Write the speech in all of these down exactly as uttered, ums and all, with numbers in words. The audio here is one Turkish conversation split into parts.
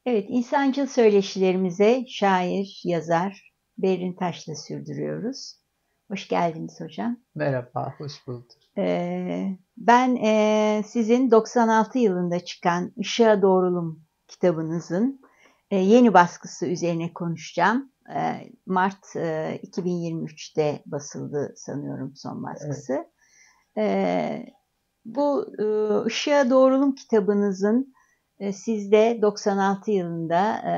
Evet, insancıl söyleşilerimize şair, yazar Berrin Taş'la sürdürüyoruz. Hoş geldiniz hocam. Merhaba, hoş bulduk. Ee, ben e, sizin doksan altı yılında çıkan Işığa Doğrulum kitabınızın e, yeni baskısı üzerine konuşacağım. E, Mart e, iki bin yirmi üçte basıldı sanıyorum son Evet, baskısı. E, bu e, Işığa Doğrulum kitabınızın e, sizde doksan altı yılında e,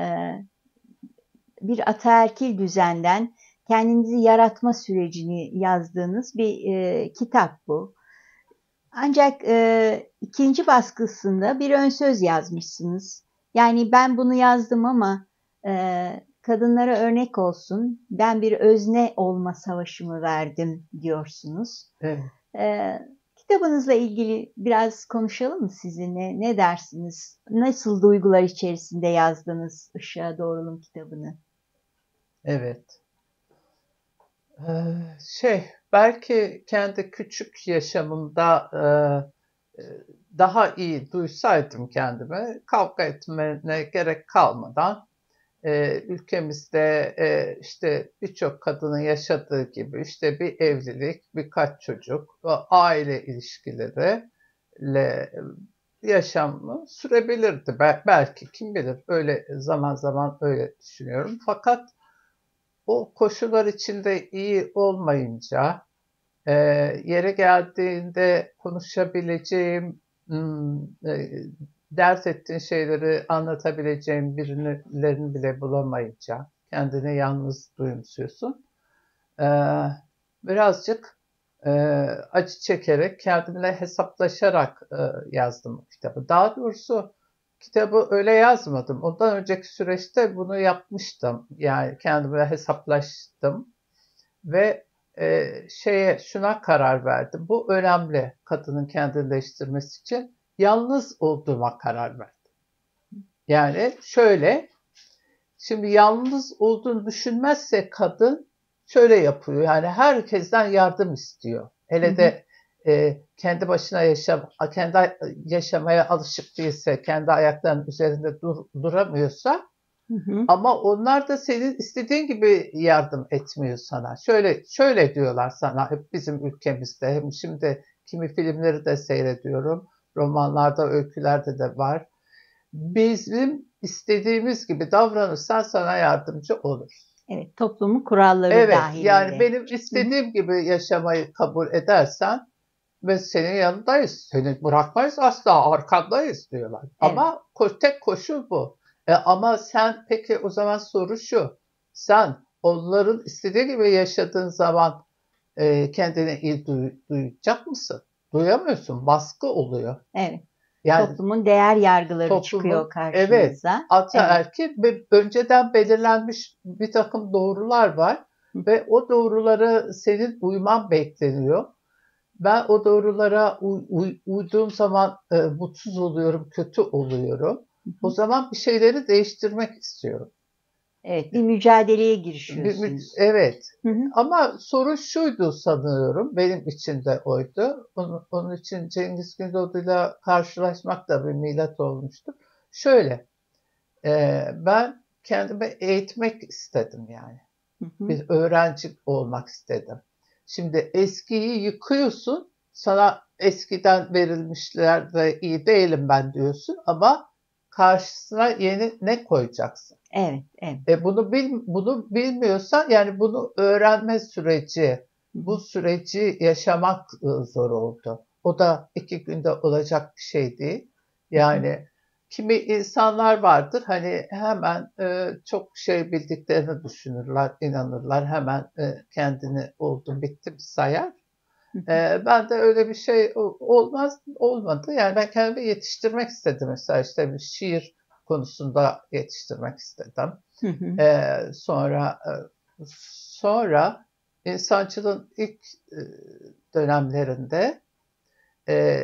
bir ataerkil düzenden kendinizi yaratma sürecini yazdığınız bir e, kitap bu. Ancak e, ikinci baskısında bir ön söz yazmışsınız. Yani ben bunu yazdım ama e, kadınlara örnek olsun, ben bir özne olma savaşımı verdim diyorsunuz. evet. E, Kitabınızla ilgili biraz konuşalım mı sizinle? Ne dersiniz? Nasıl duygular içerisinde yazdınız Işığa Doğrulum kitabını? Evet. Ee, şey, belki kendi küçük yaşamımda e, e, daha iyi duysaydım kendime, kavga etmene gerek kalmadan e, ülkemizde e, işte birçok kadının yaşadığı gibi işte bir evlilik, birkaç çocuk, aile ilişkileriyle yaşamı sürebilirdi. Bel- belki kim bilir, öyle zaman zaman öyle düşünüyorum. Fakat o koşullar içinde iyi olmayınca, e, yere geldiğinde konuşabileceğim, hmm, e, dert ettiğin şeyleri anlatabileceğim birilerini bile bulamayınca kendini yalnız duyumsuyorsun. E, birazcık e, acı çekerek, kendimle hesaplaşarak e, yazdım bu kitabı. Daha doğrusu kitabı öyle yazmadım. Ondan önceki süreçte bunu yapmıştım. Yani kendimle hesaplaştım ve e, şeye şuna karar verdim. Bu önemli kadının kendinleştirmesi için. Yalnız olduğuma karar verdim. Yani şöyle, şimdi yalnız olduğunu düşünmezse kadın şöyle yapıyor. Yani herkesten yardım istiyor. Hı Hele hı, de e, kendi başına yaşam, kendi yaşamaya alışık değilse, kendi ayaklarının üzerinde dur, duramıyorsa, hı hı. ama onlar da senin istediğin gibi yardım etmiyor sana. Şöyle şöyle diyorlar sana hep bizim ülkemizde. Hem şimdi kimi filmleri de seyrediyorum. Romanlarda, öykülerde de var. Bizim istediğimiz gibi davranırsan sana yardımcı olur. Evet, toplumun kuralları Evet, yani dahilinde. benim Hı hı. istediğim gibi yaşamayı kabul edersen ve senin yanındayız. Seni bırakmayız, asla arkandayız diyorlar. Evet. Ama tek koşul bu. E, ama sen, peki o zaman soru şu. Sen onların istediği gibi yaşadığın zaman e, kendini iyi duy- duyacak mısın? Duyamıyorsun. Baskı oluyor. Evet. Yani Toplumun değer yargıları çıkıyor toplumun, evet, karşınıza. Evet. ataerkil ve önceden belirlenmiş bir takım doğrular var Hı ve o doğrulara senin uyman bekleniyor. Ben o doğrulara uy- uy- uyduğum zaman e, mutsuz oluyorum, kötü oluyorum. O hı. zaman bir şeyleri değiştirmek istiyorum. Evet, bir mücadeleye Bir mü- girişiyorsunuz. evet. Hı hı. Ama soru şuydu sanıyorum, benim için de oydu. Onun, onun için Cengiz Gündoğdu'yla karşılaşmak da bir milat olmuştu. Şöyle, e, ben kendimi eğitmek istedim yani. Hı hı. Bir öğrenci olmak istedim. Şimdi eskiyi yıkıyorsun, sana eskiden verilmişler de iyi değilim ben diyorsun ama karşısına yeni ne koyacaksın? Evet, evet. E bunu bil, bunu bilmiyorsan, yani bunu öğrenme süreci, Hı bu hı. süreci yaşamak ıı, zor oldu. O da iki günde olacak bir şey değil. Hı hı. Yani kimi insanlar vardır, hani hemen e, çok şey bildiklerini düşünürler, inanırlar, hemen e, kendini oldum bittim sayar. Hı hı. E, ben de öyle bir şey olmaz olmadı. Yani ben kendimi yetiştirmek istedim, mesela işte bir şiir konusunda yetiştirmek istedim. Hı hı. Ee, sonra e, sonra insancılığın ilk e, dönemlerinde e,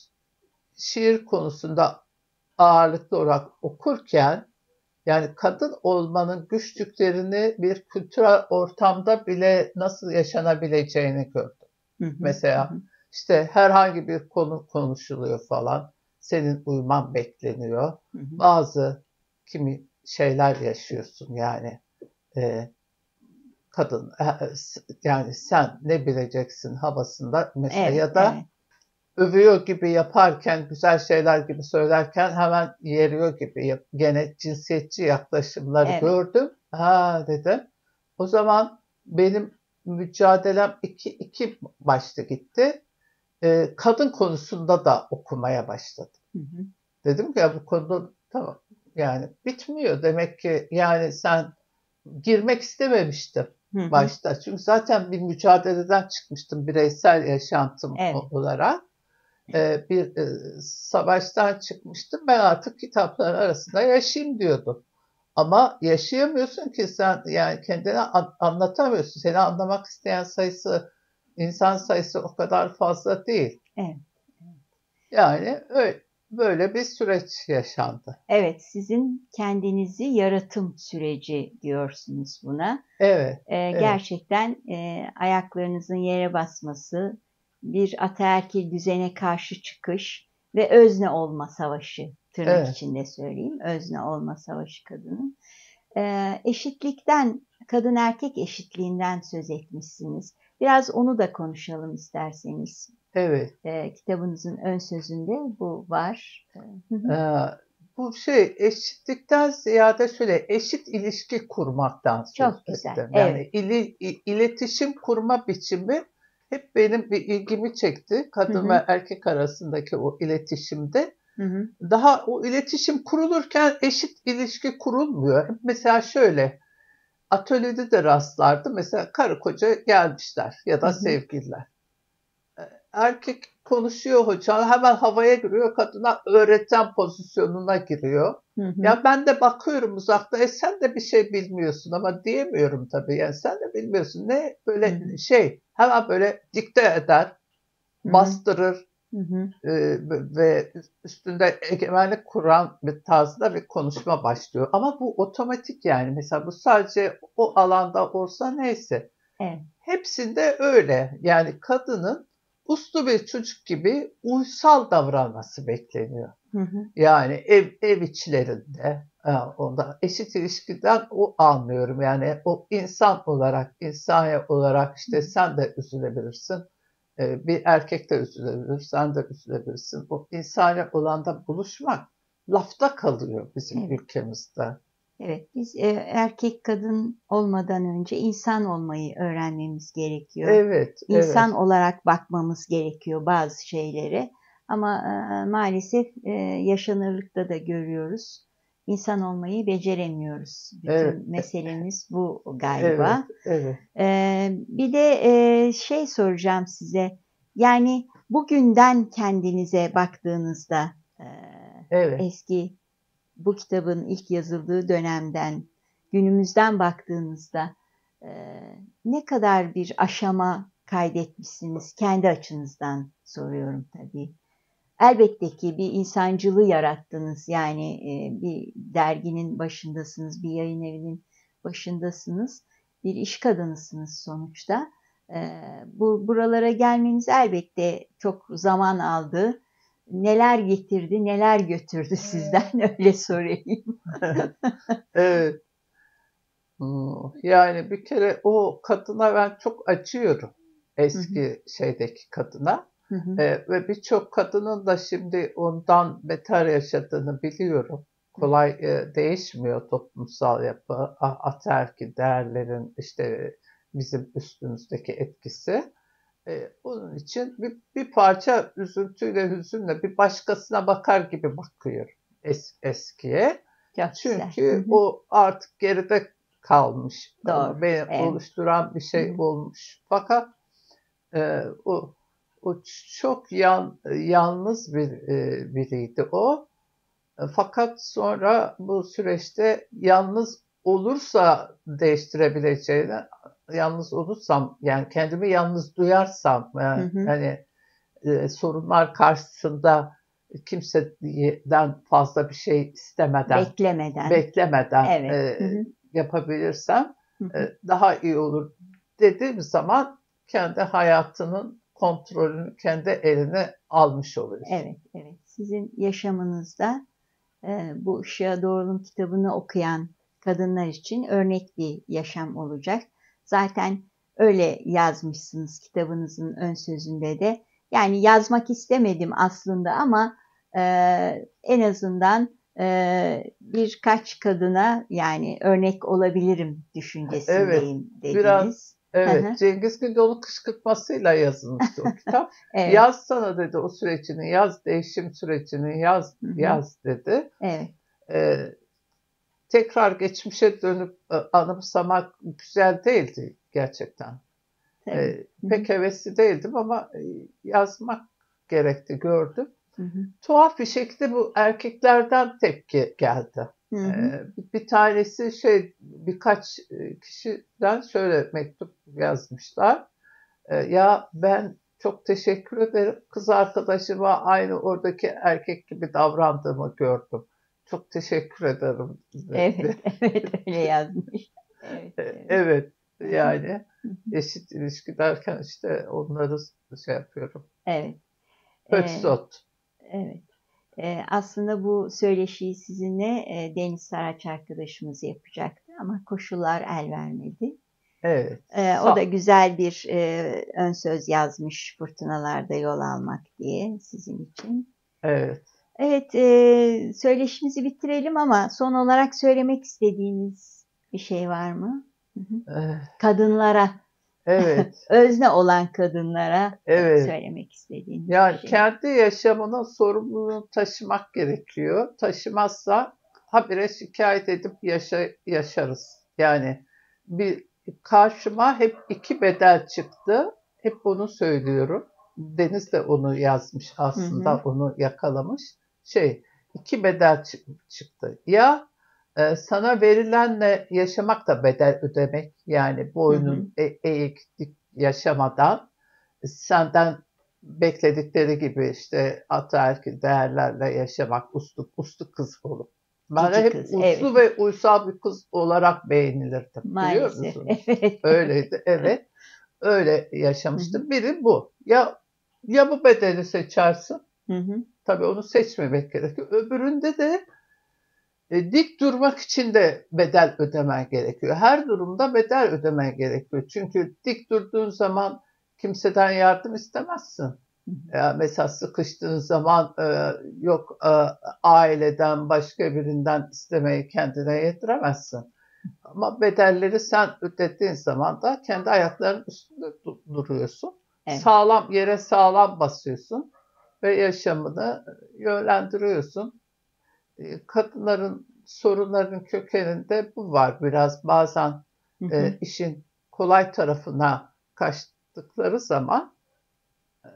şiir konusunda ağırlıklı olarak okurken, yani kadın olmanın güçlüklerini bir kültürel ortamda bile nasıl yaşanabileceğini gördüm. Hı hı. Hı Mesela hı. işte herhangi bir konu konuşuluyor falan. Senin uyman bekleniyor. Hı hı. Bazı kimi şeyler yaşıyorsun yani. E, kadın e, yani sen ne bileceksin havasında mesela, Evet, ya da evet. övüyor gibi yaparken, güzel şeyler gibi söylerken hemen yeriyor gibi, gene cinsiyetçi yaklaşımları Evet. gördüm. Ha dedim. O zaman benim mücadelem iki iki başta gitti. Ee, kadın konusunda da okumaya başladım. Hı hı. Dedim ki ya bu konuda tamam yani bitmiyor. Demek ki yani sen girmek istememiştim Hı hı. başta. Çünkü zaten bir mücadeleden çıkmıştım bireysel yaşantım Evet. olarak. Bir savaştan çıkmıştım. Ben artık kitapların arasında yaşayayım diyordum. Ama yaşayamıyorsun ki sen, yani kendini anlatamıyorsun. Seni anlamak isteyen sayısı, insan sayısı o kadar fazla değil. Evet. Yani öyle, böyle bir süreç yaşandı. Evet, sizin kendinizi yaratım süreci diyorsunuz buna. Evet, Ee, evet, gerçekten e, ayaklarınızın yere basması, bir ataerkil düzene karşı çıkış ve özne olma savaşı, tırnak evet, içinde söyleyeyim, özne olma savaşı kadının. Ee, eşitlikten, kadın erkek eşitliğinden söz etmişsiniz. Biraz onu da konuşalım isterseniz. evet. Ee, kitabınızın ön sözünde bu var. Hı hı. Ee, Bu şey eşitlikten ziyade şöyle eşit ilişki kurmaktan söz Çok güzel. ettim. Evet. Yani ili, iletişim kurma biçimi hep benim bir ilgimi çekti. Hı Kadın hı. ve erkek arasındaki o iletişimde. Hı hı. Daha o iletişim kurulurken eşit ilişki kurulmuyor. Mesela şöyle atölyede de rastlardı. Mesela karı koca gelmişler ya Hı da hı. sevgililer. Erkek konuşuyor hocam, hemen havaya giriyor, kadına öğretmen pozisyonuna giriyor. Hı hı. Ya ben de bakıyorum uzakta, e sen de bir şey bilmiyorsun ama diyemiyorum tabii. Yani sen de bilmiyorsun. Ne Hı böyle hı. şey, hemen böyle dikte eder, Hı hı. bastırır Hı hı. e, ve üstünde egemenlik kuran bir tarzda bir konuşma başlıyor. Ama bu otomatik yani. Mesela bu sadece o alanda olsa neyse. Evet. Hepsinde öyle. Yani kadının uslu bir çocuk gibi uysal davranması bekleniyor. Hı hı. Yani ev, ev içlerinde, onda eşit ilişkiden o anlıyorum. Yani o insan olarak, insani olarak işte sen de üzülebilirsin. Bir erkek de üzülebilir, sen de üzülebilirsin. O insani olanda buluşmak lafta kalıyor bizim Evet. ülkemizde. Evet. Biz e, erkek kadın olmadan önce insan olmayı öğrenmemiz gerekiyor. Evet, İnsan evet, olarak bakmamız gerekiyor bazı şeylere. Ama e, maalesef e, yaşanırlıkta da görüyoruz. İnsan olmayı beceremiyoruz. evet, Bütün meselemiz bu evet, galiba. evet, Ee, bir de e, şey soracağım size. Yani bugünden kendinize baktığınızda e, evet. eski bu kitabın ilk yazıldığı dönemden günümüzden baktığınızda e, ne kadar bir aşama kaydetmişsiniz kendi açınızdan soruyorum tabii. Elbette ki bir insancılığı yarattınız. Yani e, bir derginin başındasınız, bir yayın evinin başındasınız. Bir iş kadınısınız sonuçta. E, bu buralara gelmeniz elbette çok zaman aldı. Neler getirdi, neler götürdü sizden öyle sorayım. Evet. Hmm, yani bir kere o kadına ben çok acıyorum. Hı hı, Eski şeydeki kadına. hı hı, Ee, ve birçok kadının da şimdi ondan beter yaşadığını biliyorum. hı Kolay e, değişmiyor toplumsal yapı, a- ataerkil değerlerin işte bizim üstümüzdeki etkisi. Ee, onun için bir, bir parça üzüntüyle, hüzünle bir başkasına bakar gibi bakıyorum es, eskiye. çok güzel. Hı Çünkü hı, o artık geride kalmış. doğru. Beni Evet. oluşturan bir Hı şey hı, olmuş. Fakat e, o o çok yan, yalnız bir e, biriydi o. E, Fakat sonra bu süreçte yalnız olursa değiştirebileceğini, yalnız olursam yani kendimi yalnız duyarsam hı yani, hı. hani e, sorunlar karşısında kimseden fazla bir şey istemeden, Beklemeden. beklemeden Evet. e, Hı hı, yapabilirsem hı hı. e, daha iyi olur dediğim zaman kendi hayatının kontrolünü kendi eline almış oluyorsun. Evet, evet. Sizin yaşamınızda e, bu Işığa Doğrulum kitabını okuyan kadınlar için örnek bir yaşam olacak. Zaten öyle yazmışsınız kitabınızın ön sözünde de. Yani yazmak istemedim aslında ama e, en azından e, birkaç kadına yani örnek olabilirim Evet, düşüncesindeyim biraz dediniz. Hı evet hı. Cengiz Gündoğdu kışkırtmasıyla yazılmıştı o kitap. Evet. Yaz sana dedi o sürecini, yaz değişim sürecini, yaz Hı hı. yaz dedi. Evet. Ee, Tekrar geçmişe dönüp e, anımsamak güzel değildi gerçekten. Tabii. Ee, Hı hı. pek hevesli değildim ama e, yazmak gerekti gördüm. Hı hı. Tuhaf bir şekilde bu erkeklerden tepki geldi. Hı hı. Ee, bir tanesi şey birkaç e, kişiden şöyle mektup yazmışlar. Ee, ya ben çok teşekkür ederim. Kız arkadaşıma aynı oradaki erkek gibi davrandığımı gördüm. Çok teşekkür ederim Evet, dedi. evet öyle yazmış. Evet, evet. Evet, Hı hı. yani Hı hı. eşit ilişki derken işte onları şey yapıyorum. Evet, eee, Hötsot. evet. Eee, aslında bu söyleşiyi sizinle eee, Deniz Saraç arkadaşımız yapacaktı ama koşullar el vermedi. Evet. Eee, o da Sa güzel bir eee, ön söz yazmış Fırtınalarda Yol Almak diye sizin için. evet. Evet, eee, söyleşimizi bitirelim ama son olarak söylemek istediğiniz bir şey var mı? Hı hı. Eh, Kadınlara, evet. özne olan kadınlara e, Evet. söylemek istediğiniz bir Yani şey. kendi yaşamının sorumluluğunu taşımak gerekiyor. Taşımazsa habire şikayet edip yaşa yaşarız. Yani bir karşıma hep iki bedel çıktı. Hep bunu söylüyorum. Deniz de onu yazmış Hı hı, aslında, onu yakalamış. Şey, iki bedel çık- çıktı. Ya e, sana verilenle yaşamak da bedel ödemek. Yani hı hı, boynun e eğik dik yaşamadan senden bekledikleri gibi işte ataerkil değerlerle yaşamak, uslu, uslu kız olup. Ben de cici hep kız, evet, uslu ve uysal bir kız olarak beğenilirdim. Biliyor maalesef, musunuz? evet, evet. Öyleydi, evet. Öyle Hı hı, yaşamıştım. Biri bu. Ya ya bu bedeni seçersin. hı hı, Tabii onu seçmemek gerekiyor. Öbüründe de e, dik durmak için de bedel ödemen gerekiyor. Her durumda bedel ödemen gerekiyor. Çünkü dik durduğun zaman kimseden yardım istemezsin. hı hı. Ya mesela sıkıştığın zaman e, yok e, aileden başka birinden istemeyi kendine yetiremezsin. Ama bedelleri sen ödediğin zaman da kendi ayaklarının üstünde du- duruyorsun. Evet, Sağlam yere sağlam basıyorsun ve yaşamını yönlendiriyorsun. E, kadınların sorunlarının kökeninde bu var. Biraz bazen hı hı, e, işin kolay tarafına kaçtıkları zaman e,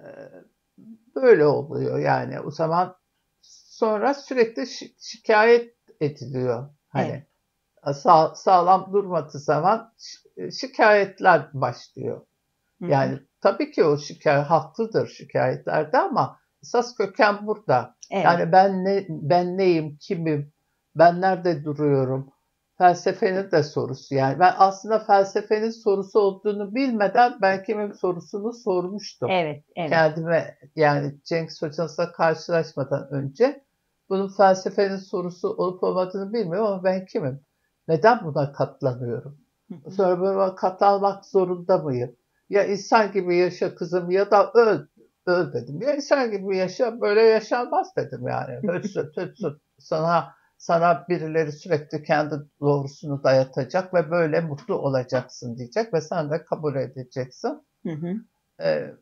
böyle oluyor yani. O zaman sonra sürekli şi- şikayet ediliyor. evet, Hani sağ, sağlam durmadığı zaman şi- şikayetler başlıyor. hı hı, Yani tabii ki o şikayet haklıdır şikayetlerde ama esas köken burada. evet, Yani ben ne ben neyim, kimim, ben nerede duruyorum? Felsefenin de sorusu yani. Ben aslında felsefenin sorusu olduğunu bilmeden ben kimim sorusunu sormuştum. evet, evet. Kendime yani Cengiz Hoca'nızla karşılaşmadan önce bunun felsefenin sorusu olup olmadığını bilmiyorum ama ben kimim? Neden buna katlanıyorum? Hı hı, Sonra buna katlanmak zorunda mıyım? Ya insan gibi yaşa kızım ya da öl, öl dedim. Ya insan gibi yaşa böyle yaşanmaz dedim yani. Hötsüt hötsüt sana sana birileri sürekli kendi doğrusunu dayatacak ve böyle mutlu olacaksın diyecek ve sen de kabul edeceksin. hı hı. Ee,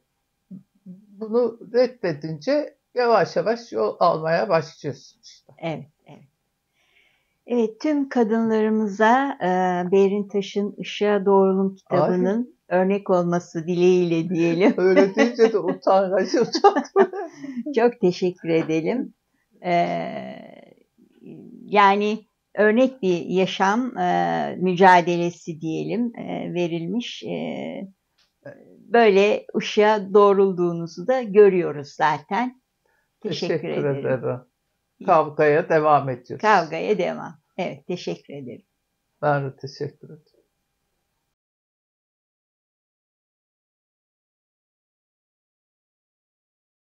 Bunu reddedince yavaş yavaş yol almaya başlıyorsun işte. Evet, evet. Evet, tüm kadınlarımıza e, Behrin Taş'ın Işığa Doğrulum Ay kitabının örnek olması dileğiyle diyelim. öyle deyince de utangaç utandım. Çok teşekkür edelim. Ee, yani örnek bir yaşam e, mücadelesi diyelim e, verilmiş. E, böyle ışığa doğrulduğunuzu da görüyoruz zaten. Teşekkür Teşekkür ederim. ederim. Kavgaya devam ediyoruz. Kavgaya devam. Evet, teşekkür ederim. Ben de teşekkür ederim.